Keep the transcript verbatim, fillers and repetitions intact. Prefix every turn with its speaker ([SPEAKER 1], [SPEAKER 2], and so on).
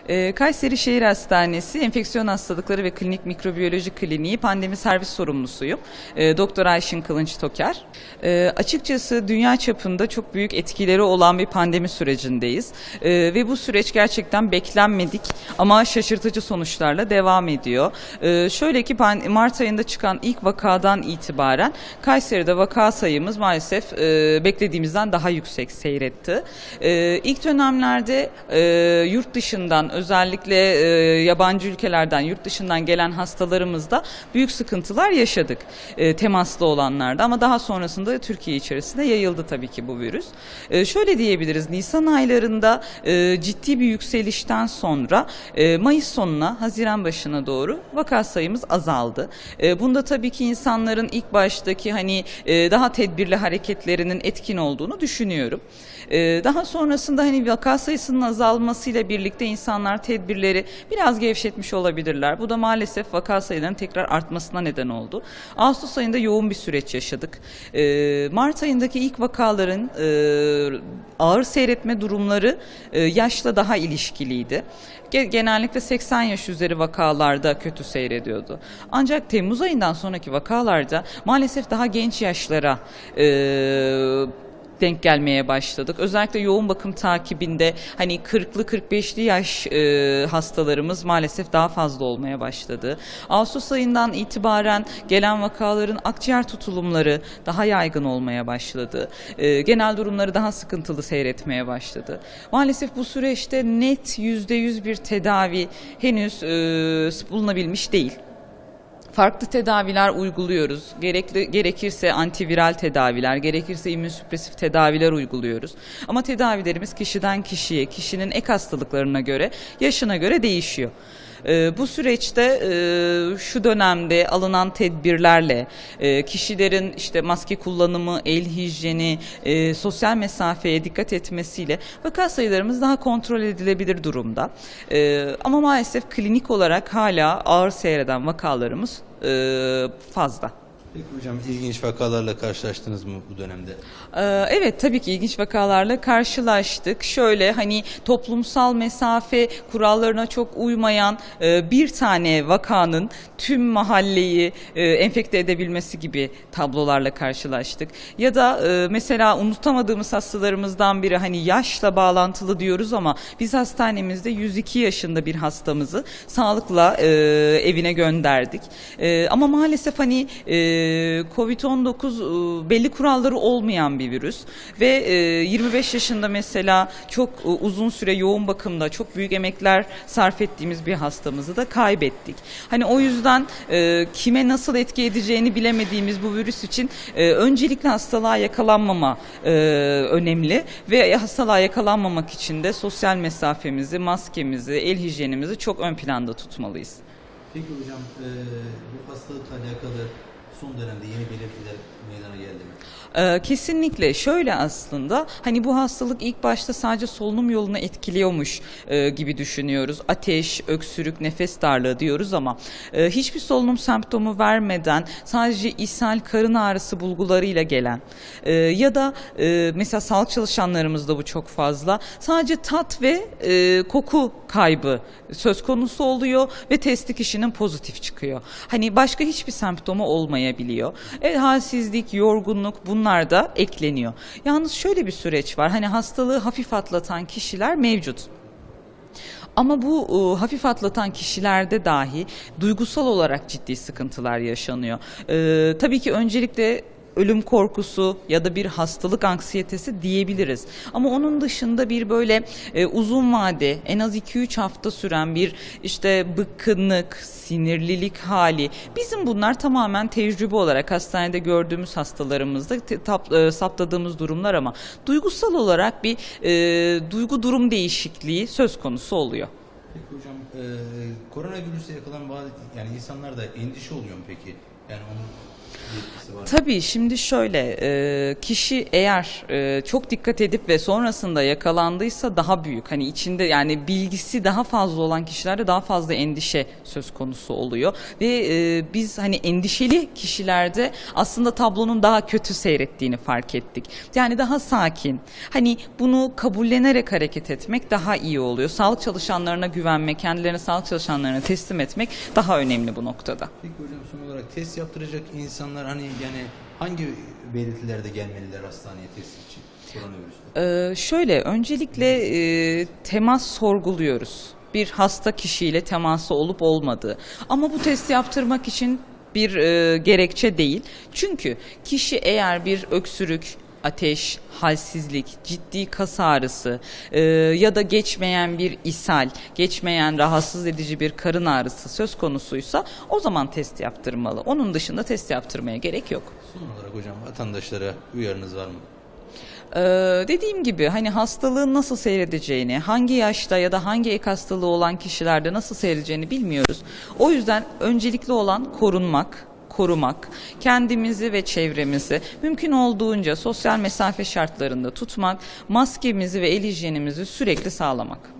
[SPEAKER 1] Ee, Kayseri Şehir Hastanesi Enfeksiyon Hastalıkları ve Klinik Mikrobiyoloji Kliniği Pandemi Servis Sorumlusuyum. Ee, Doktor Ayşin Kılınç Toker. Ee, açıkçası dünya çapında çok büyük etkileri olan bir pandemi sürecindeyiz. Ee, ve bu süreç gerçekten beklenmedik ama şaşırtıcı sonuçlarla devam ediyor. Ee, şöyle ki Mart ayında çıkan ilk vakadan itibaren Kayseri'de vaka sayımız maalesef e, beklediğimizden daha yüksek seyretti. E, ilk dönemlerde e, yurt dışından özellikle e, yabancı ülkelerden, yurt dışından gelen hastalarımızda büyük sıkıntılar yaşadık e, temaslı olanlarda, ama daha sonrasında Türkiye içerisinde yayıldı tabii ki bu virüs. E, şöyle diyebiliriz, Nisan aylarında e, ciddi bir yükselişten sonra e, Mayıs sonuna, Haziran başına doğru vaka sayımız azaldı. E, bunda tabii ki insanların ilk baştaki hani e, daha tedbirli hareketlerinin etkin olduğunu düşünüyorum. E, daha sonrasında hani vaka sayısının azalmasıyla birlikte insanlar tedbirleri biraz gevşetmiş olabilirler. Bu da maalesef vaka sayılarının tekrar artmasına neden oldu. Ağustos ayında yoğun bir süreç yaşadık. E, Mart ayındaki ilk vakaların e, ağır seyretme durumları e, yaşla daha ilişkiliydi. Genellikle seksen yaş üzeri vakalarda kötü seyrediyordu. Ancak Temmuz ayından sonraki vakalarda maalesef daha genç yaşlara e, denk gelmeye başladık. Özellikle yoğun bakım takibinde hani kırklı kırk beşli yaş e, hastalarımız maalesef daha fazla olmaya başladı. Ağustos ayından itibaren gelen vakaların akciğer tutulumları daha yaygın olmaya başladı. E, genel durumları daha sıkıntılı seyretmeye başladı. Maalesef bu süreçte net yüzde yüz bir tedavi henüz e, bulunabilmiş değil. Farklı tedaviler uyguluyoruz. Gerekli, gerekirse antiviral tedaviler, gerekirse immünsüpresif tedaviler uyguluyoruz. Ama tedavilerimiz kişiden kişiye, kişinin ek hastalıklarına göre, yaşına göre değişiyor. Ee, bu süreçte e, şu dönemde alınan tedbirlerle e, kişilerin işte maske kullanımı, el hijyeni, e, sosyal mesafeye dikkat etmesiyle vaka sayılarımız daha kontrol edilebilir durumda. E, ama maalesef klinik olarak hala ağır seyreden vakalarımız e, fazla.
[SPEAKER 2] Peki hocam, ilginç vakalarla karşılaştınız mı bu dönemde?
[SPEAKER 1] Ee, evet, tabii ki ilginç vakalarla karşılaştık. Şöyle hani toplumsal mesafe kurallarına çok uymayan e, bir tane vakanın tüm mahalleyi e, enfekte edebilmesi gibi tablolarla karşılaştık. Ya da e, mesela unutamadığımız hastalarımızdan biri, hani yaşla bağlantılı diyoruz ama biz hastanemizde yüz iki yaşında bir hastamızı sağlıkla e, evine gönderdik. E, ama maalesef hani e, kovid on dokuz belli kuralları olmayan bir virüs ve yirmi beş yaşında mesela çok uzun süre yoğun bakımda çok büyük emekler sarf ettiğimiz bir hastamızı da kaybettik. Hani o yüzden kime nasıl etki edeceğini bilemediğimiz bu virüs için öncelikle hastalığa yakalanmama önemli ve hastalığa yakalanmamak için de sosyal mesafemizi, maskemizi, el hijyenimizi çok ön planda tutmalıyız.
[SPEAKER 2] Peki hocam, e, bu hastalıkla alakalı son dönemde yeni belirtiler meydana geldi mi?
[SPEAKER 1] Ee, kesinlikle şöyle, aslında hani bu hastalık ilk başta sadece solunum yolunu etkiliyormuş e, gibi düşünüyoruz. Ateş, öksürük, nefes darlığı diyoruz ama e, hiçbir solunum semptomu vermeden sadece ishal, karın ağrısı bulgularıyla gelen e, ya da e, mesela sağlık çalışanlarımızda bu çok fazla, sadece tat ve e, koku kaybı söz konusu oluyor ve testi kişinin pozitif çıkıyor. Hani başka hiçbir semptomu olmayabiliyor. E, halsizlik, yorgunluk, bunlar da ekleniyor. Yalnız şöyle bir süreç var. Hani hastalığı hafif atlatan kişiler mevcut. Ama bu e, hafif atlatan kişilerde dahi duygusal olarak ciddi sıkıntılar yaşanıyor. E, tabii ki öncelikle ölüm korkusu ya da bir hastalık anksiyetesi diyebiliriz. Ama onun dışında bir böyle e, uzun vade, en az iki üç hafta süren bir işte bıkkınlık, sinirlilik hali. Bizim bunlar tamamen tecrübe olarak hastanede gördüğümüz hastalarımızda tap, e, saptadığımız durumlar, ama duygusal olarak bir e, duygu durum değişikliği söz konusu oluyor.
[SPEAKER 2] Peki hocam, e, koronavirüse yakalanan bazı yani insanlar da endişe oluyor mu peki? Yani onu bir etkisi var mı?
[SPEAKER 1] Tabii şimdi şöyle e, kişi eğer e, çok dikkat edip ve sonrasında yakalandıysa daha büyük, hani içinde yani bilgisi daha fazla olan kişilerde daha fazla endişe söz konusu oluyor ve e, biz hani endişeli kişilerde aslında tablonun daha kötü seyrettiğini fark ettik. Yani daha sakin, hani bunu kabullenerek hareket etmek daha iyi oluyor. Sağlık çalışanlarına güvenmek, kendilerini sağlık çalışanlarına teslim etmek daha önemli bu noktada.
[SPEAKER 2] Peki hocam, son olarak test yaptıracak insanlar hani yani hangi belirtilerde gelmeliler hastaneye test için koronavirüste?
[SPEAKER 1] Ee, şöyle öncelikle e, temas sorguluyoruz. Bir hasta kişiyle teması olup olmadığı. Ama bu testi yaptırmak için bir e, gerekçe değil. Çünkü kişi eğer bir öksürük, ateş, halsizlik, ciddi kas ağrısı e, ya da geçmeyen bir ishal, geçmeyen rahatsız edici bir karın ağrısı söz konusuysa o zaman test yaptırmalı. Onun dışında test yaptırmaya gerek yok.
[SPEAKER 2] Son olarak hocam, vatandaşlara uyarınız var mı?
[SPEAKER 1] Ee, dediğim gibi hani hastalığın nasıl seyredeceğini, hangi yaşta ya da hangi ek hastalığı olan kişilerde nasıl seyredeceğini bilmiyoruz. O yüzden öncelikli olan korunmak, korumak, kendimizi ve çevremizi mümkün olduğunca sosyal mesafe şartlarında tutmak, maskemizi ve el hijyenimizi sürekli sağlamak.